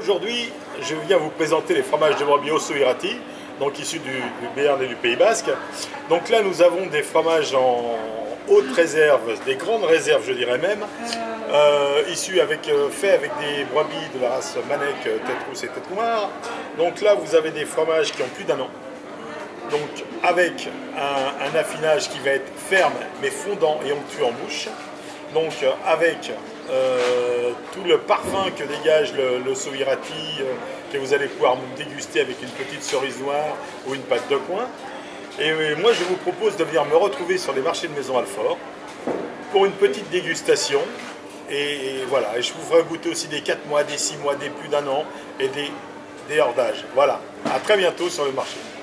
Aujourd'hui, je viens vous présenter les fromages de brebis Ossau-Iraty, donc issus du Béarn et du Pays Basque. Donc là, nous avons des fromages en haute réserve, des grandes réserves, je dirais même, faits avec des brebis de la race Manec, tête rousse et tête noire. Donc là, vous avez des fromages qui ont plus d'un an. Donc avec un affinage qui va être ferme mais fondant et onctueux en bouche. Donc avec tout le parfum que dégage l'Ossau-Iraty, que vous allez pouvoir déguster avec une petite cerise noire ou une pâte de coin. Et moi je vous propose de venir me retrouver sur les marchés de Maison Alfort pour une petite dégustation. Et voilà, et je vous ferai goûter aussi des 4 mois, des 6 mois, des plus d'un an et des hors d'âge. Voilà, à très bientôt sur le marché.